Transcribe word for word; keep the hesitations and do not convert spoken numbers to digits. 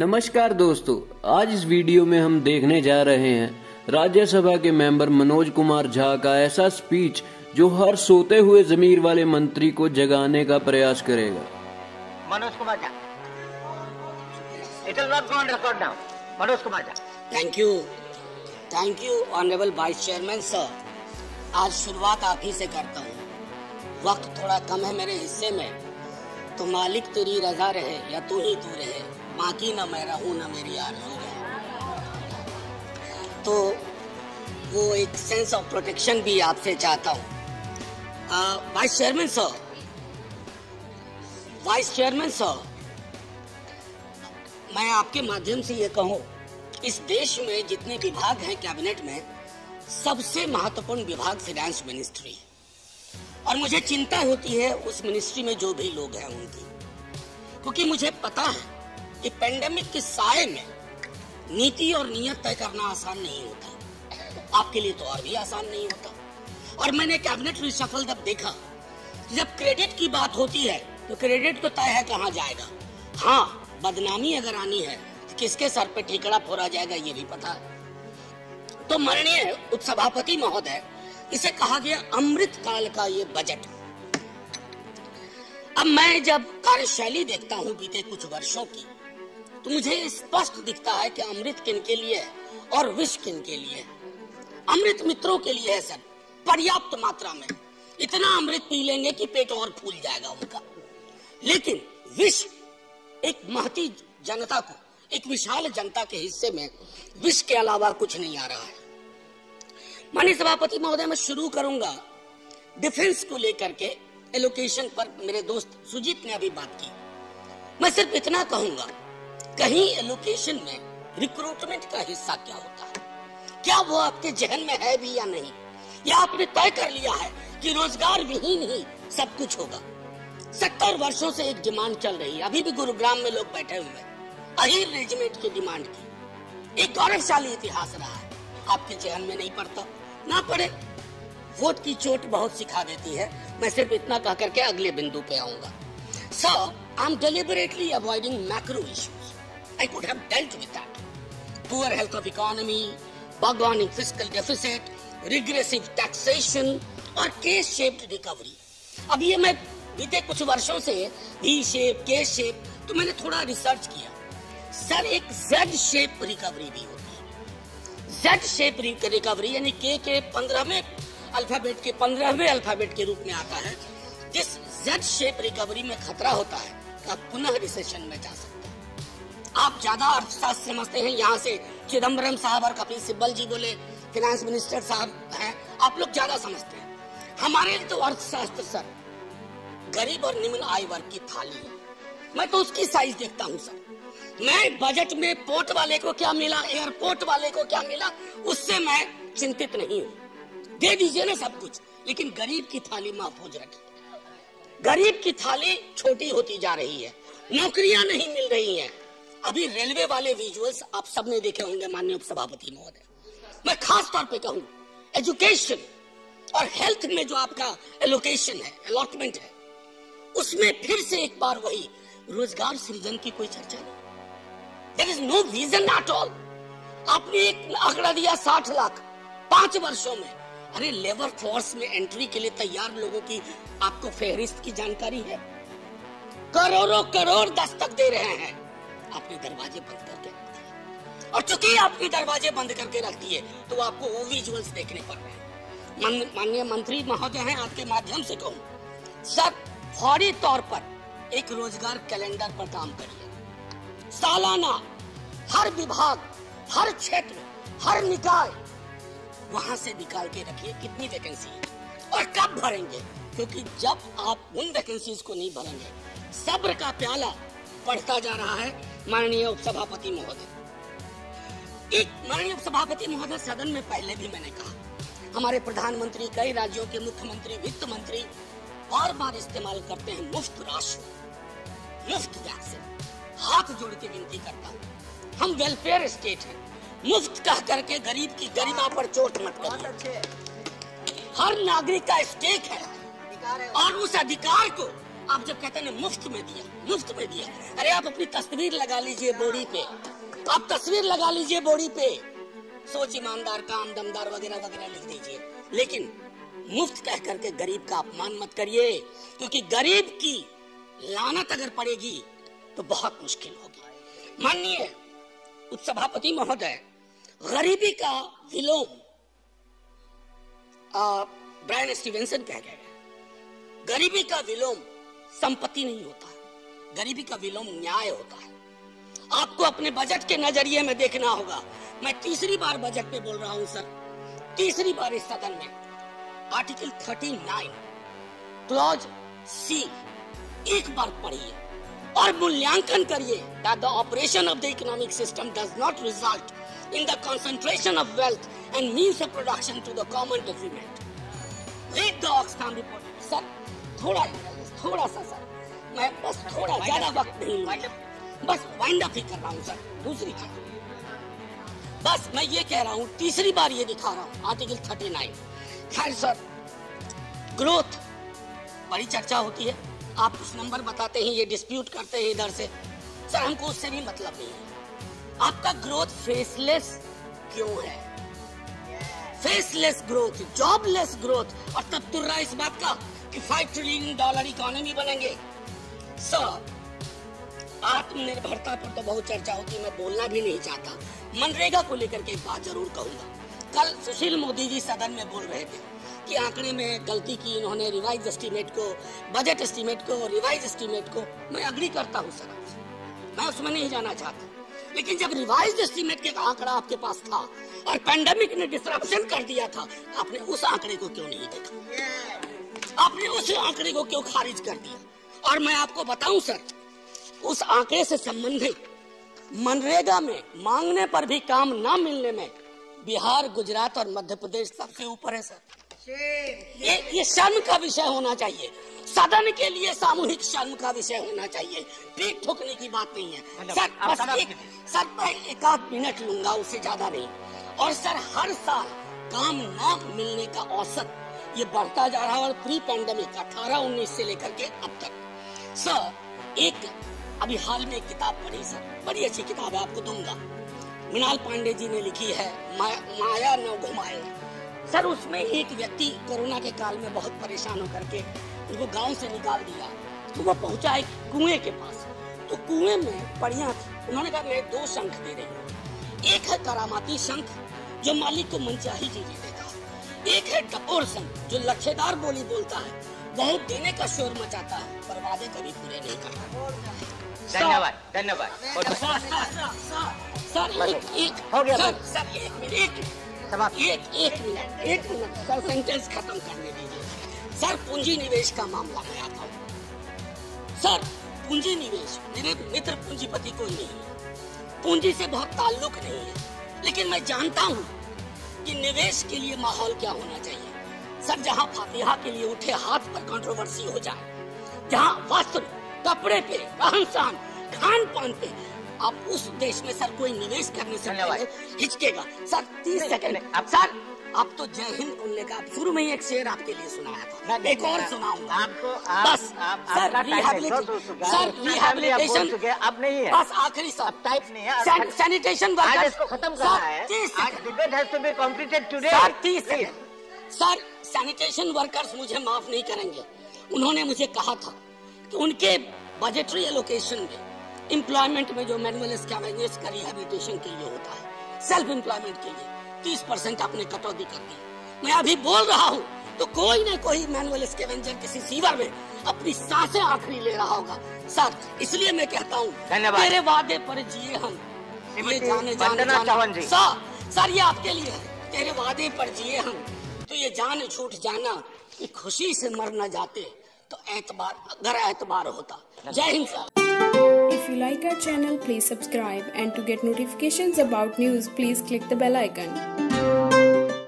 नमस्कार दोस्तों, आज इस वीडियो में हम देखने जा रहे हैं राज्यसभा के मेंबर मनोज कुमार झा का ऐसा स्पीच जो हर सोते हुए जमीर वाले मंत्री को जगाने का प्रयास करेगा। Manoj Kumar Jha, it will not go on record now. Manoj Kumar Jha. Thank you, thank you honourable vice chairman sir. आज शुरुआत आप ही से करता हूँ। वक्त थोड़ा कम है मेरे हिस्से में, तो मालिक तेरी रजा रहे या तू ही तू रहे, बाकी ना मैं रहूं ना मेरी आरज़ू रहे। तो वो एक सेंस ऑफ प्रोटेक्शन भी आपसे चाहता हूँ। Vice chairman sir, vice chairman sir, मैं आपके माध्यम से ये कहूँ, इस देश में जितने विभाग हैं कैबिनेट में, सबसे महत्वपूर्ण विभाग फाइनेंस मिनिस्ट्री है। और मुझे चिंता होती है उस मिनिस्ट्री में जो भी लोग हैं उनकी, क्योंकि मुझे पता है कि पेंडेमिक के साए में नीति और नियत तय करना आसान नहीं होता। आपके लिए तो और भी आसान नहीं होता। और मैंने कैबिनेट रिशफल जब देखा, जब क्रेडिट की बात होती है तो क्रेडिट तो तय है कहाँ जाएगा। हाँ, बदनामी अगर आनी है तो किसके सर पे ठिकड़ा फोड़ा जाएगा ये भी पता है। तो माननीय उपसभापति महोदय, इसे कहा गया अमृत काल का ये बजट। अब मैं जब कार्यशैली देखता हूँ बीते कुछ वर्षों की, तो मुझे स्पष्ट दिखता है कि अमृत किन के लिए है और विष किन के लिए है। अमृत मित्रों के लिए है सर, पर्याप्त मात्रा में। इतना अमृत पी लेंगे कि पेट और फूल जाएगा उनका। लेकिन विष एक महती जनता को, एक विशाल जनता के हिस्से में विष के अलावा कुछ नहीं आ रहा है। माननीय सभापति महोदय, मैं शुरू करूंगा डिफेंस को लेकर के एलोकेशन पर। मेरे दोस्त सुजीत ने अभी बात की। मैं सिर्फ इतना कहूंगा, कहीं एलोकेशन में रिक्रूटमेंट का हिस्सा क्या होता है? क्या वो आपके जहन में है भी या नहीं? या आपने तय कर लिया है कि रोजगार विहीन ही सब कुछ होगा? सत्तर वर्षों से एक डिमांड चल रही है, अभी भी गुरुग्राम में लोग बैठे हुए हैं, अहीर रेजिमेंट की डिमांड की। एक गौरवशाली इतिहास रहा है, आपके जहन में नहीं पड़ता, ना पड़े। वोट की चोट बहुत सिखा देती है। मैं सिर्फ इतना कह करके अगले बिंदु पे आऊंगा। So I am deliberately avoiding macro issues. I could have dealt with that. Poor health of economy, ballooning fiscal deficit, regressive taxation और केस शेप्ड रिकवरी। अब ये मैं बीते कुछ वर्षों से वी शेप, केस शेप, तो मैंने थोड़ा रिसर्च किया। सर, एक जेड शेप रिकवरी भी होती है। जेड शेप रिकवरी यानी के के पंद्रहवें अल्फाबेट के पंद्रहवें अल्फाबेट के रूप में आता है। जिस जेड शेप रिकवरी में खतरा होता है कि आप पुनः रिसेशन में जा सकते हैं। आप ज्यादा अर्थशास्त्र समझते हैं, यहाँ से चिदम्बरम साहब और कपिल सिब्बल जी बोले, फाइनेंस मिनिस्टर साहब हैं, आप लोग ज्यादा समझते हैं। हमारे लिए तो अर्थशास्त्र सर गरीब और निम्न आय वर्ग की थाली है। मैं तो उसकी साइज देखता हूँ सर। मैं बजट में पोर्ट वाले को क्या मिला, एयरपोर्ट वाले को क्या मिला, उससे मैं चिंतित नहीं हूँ। दे दीजिए ना सब कुछ, लेकिन गरीब की थाली महफूज रखिए। गरीब की थाली छोटी होती जा रही है, नौकरियां नहीं मिल रही हैं। अभी रेलवे वाले विजुअल्स आप सबने देखे होंगे माननीय उपसभापति महोदय। मैं खास तौर पे कहूँ, एजुकेशन और हेल्थ में जो आपका एलोकेशन है, अलॉटमेंट है, उसमें फिर से एक बार वही रोजगार सृजन की कोई चर्चा नहीं। There is no vision at all. आपने एक आंकड़ा दिया साठ लाख पांच वर्षों में। अरे, लेबर फोर्स में एंट्री के लिए तैयार लोगों की आपको फेहरिस्त की जानकारी है? करोड़ों करोड़ दस्तक दे रहे हैं, आपने दरवाजे बंद करके रख दिए। और चूंकि आपने दरवाजे बंद करके रख दिए, तो आपको वो विजुअल्स देखने पड़ रहे हैं। माननीय मंत्री महोदय हैं, आपके माध्यम से कहूँ सर, फौरी तौर पर एक रोजगार कैलेंडर पर काम करिए। सालाना हर विभाग, हर क्षेत्र, हर निकाय, वहां से निकाल के रखिए कितनी वैकेंसी है और कब भरेंगे। क्योंकि जब आप उन वैकेंसीज को नहीं भरेंगे, सब्र का प्याला बढ़ता जा रहा है। माननीय उपसभापति महोदय, एक माननीय उपसभापति महोदय, सदन में पहले भी मैंने कहा, हमारे प्रधानमंत्री, कई राज्यों के मुख्यमंत्री, वित्त मंत्री बार बार इस्तेमाल करते हैं मुफ्त राशन, मुफ्त वैक्सीन। हाथ जोड़ के विनती करता हूँ, हम वेलफेयर स्टेट हैं, मुफ्त कह करके गरीब की गरिमा पर चोट मत करिए। हर नागरिक का स्टेक है और उस अधिकार को आप जब कहते हैं मुफ्त में दिया, मुफ्त में दिया, अरे आप अपनी तस्वीर लगा लीजिए बोरी पे, आप तस्वीर लगा लीजिए बोरी पे, सोच ईमानदार, काम दमदार वगैरह वगैरह लिख दीजिए, लेकिन मुफ्त कह करके गरीब का अपमान मत करिए, क्योंकि गरीब की लानत अगर पड़ेगी तो बहुत मुश्किल होगी। माननीय उपसभापति महोदय, गरीबी का विलोम ब्रायन स्टीवेंसन कह गए, गरीबी का विलोम संपत्ति नहीं होता, गरीबी का विलोम न्याय होता है। आपको अपने बजट के नजरिए में देखना होगा। मैं तीसरी बार बजट पे बोल रहा हूं सर, तीसरी बार इस सदन में, आर्टिकल उनतालीस क्लॉज सी एक बार पढ़िए और मूल्यांकन करिए that the operation of the economic system does not result in the concentration of wealth and means of production to the common detriment. Read the Oxfam report. Sir थोड़ा थोड़ा सा sir, मैं बस थोड़ा ज्यादा वक्त नहीं लूंगा, बस वाइंड अप ही कर रहा हूँ सर। दूसरी चीज बस मैं ये कह रहा हूँ, तीसरी बार ये दिखा रहा हूँ आर्टिकल उनतालीस। खैर सर, ग्रोथ बड़ी चर्चा होती है, आप कुछ नंबर बताते हैं, ये डिस्प्यूट करते हैं इधर से, सर हमको उससे भी मतलब नहीं है। आपका ग्रोथ फेसलेस क्यों है? फेसलेस ग्रोथ, जॉबलेस ग्रोथ, और तब तुर्रा इस बात का कि फाइव ट्रिलियन डॉलर इकोनॉमी बनेंगे। सर आत्मनिर्भरता पर तो बहुत चर्चा होती है, मैं बोलना भी नहीं चाहता। मनरेगा को लेकर के एक बात जरूर कहूंगा। कल सुशील मोदी जी सदन में बोल रहे थे कि आंकड़े में गलती की इन्होंने, रिवाइज एस्टीमेट को, बजट एस्टीमेट को, रिवाइज एस्टीमेट को, मैं अग्री करता हूं सर, मैं उसमें नहीं जाना चाहता, लेकिन जब रिवाइज एस्टीमेट के आंकड़ा आपके पास था और पैंडेमिक ने डिसरप्शन कर दिया था, आपने उस आंकड़े को क्यों नहीं देखा? आपने उस आंकड़े को क्यों खारिज कर दिया? और मैं आपको बताऊं सर, उस आंकड़े से संबंधित मनरेगा में मांगने पर भी काम ना मिलने में बिहार, गुजरात और मध्य प्रदेश सबसे ऊपर है सर। ये ये शर्म का विषय होना चाहिए, सदन के लिए सामूहिक शर्म का विषय होना चाहिए, पीठ ठोकने की बात नहीं है सर। बस एक सर मैं एक आध मिनट लूंगा, उससे ज्यादा नहीं। और सर हर साल काम ना मिलने का औसत ये बढ़ता जा रहा है, और प्री पैंडेमिक अठारह उन्नीस से लेकर के अब तक। सर एक अभी हाल में एक किताब पढ़ी सर, बड़ी अच्छी किताब है, आपको दूंगा, मृणाल पांडे जी ने लिखी है, मा, माया न घुमाए। सर उसमें एक व्यक्ति कोरोना के काल में बहुत परेशान होकर के उनको गांव से निकाल दिया, तो वो पहुंचा एक कुएं के पास, तो कुएं में पड़ियां थी। उन्होंने कहा मैं दो शंख दे रही हूँ, एक है करामाती शंख जो मालिक को मनचाही चीजें देता है, एक है टपोर शंख जो लच्छेदार बोली बोलता है, बहुत देने का शोर मचाता है पर वादे कभी पूरे नहीं करता। धन्यवाद धन्यवाद सर एक एक हो गया सर, सर एक मिनट एक समाप्त। एक एक मिनट एक मिनट सर, सेंटेंस खत्म करने दीजिए सर। पूंजी निवेश का मामला मैं आता हूँ सर। पूंजी निवेश, मेरे मित्र पूंजीपति कोई नहीं है, पूंजी से बहुत ताल्लुक नहीं है, लेकिन मैं जानता हूँ कि निवेश के लिए माहौल क्या होना चाहिए सर। जहाँ फातिहा के लिए उठे हाथ पर कंट्रोवर्सी हो जाए, जहाँ वस्त्र, कपड़े पे, रहन सहन, खान पान पे आप उस देश में सर कोई निवेश करने से पहले हिचकेगा सर। तीस सेकंड सर, आप तो जय हिंद बोलने का शुरू में ही एक शेर आपके लिए सुनाया था, एक और सुनाऊंगा आपको। बस सर रिहैबिलिटेशन अब नहीं है, बस आखिरी सर टाइप नहीं है, सैनिटेशन आज वर्कर्स इसको खत्म करना है। आज debate has to be completed today sir. तीस सेकंड सर, सैनिटेशन वर्कर्स मुझे माफ नहीं करेंगे। उन्होंने मुझे कहा था कि उनके बजटरी एलोकेशन में एम्प्लॉयमेंट में जो मैनुअल स्कैवेंजर्स का रिहैबिलिटेशन के लिए होता है, सेल्फ एम्प्लॉयमेंट के लिए तीस परसेंट आपने कटौती कर दी। मैं अभी बोल रहा हूँ तो कोई न कोई मैनुअल स्कैवेंजर किसी सीवर में अपनी सांसें आखिरी ले रहा होगा सर। इसलिए मैं कहता हूँ तेरे वादे पर जिए हम, ये जाने जाने जाने सर, सर ये आपके लिए है। तेरे वादे पर जिए हम तो ये जान छूट जाना कि खुशी से मर न जाते तो एतबार अगर एतबार होता। जय हिंद sir. If you like our channel, please subscribe, and to get notifications about news, please click the bell icon.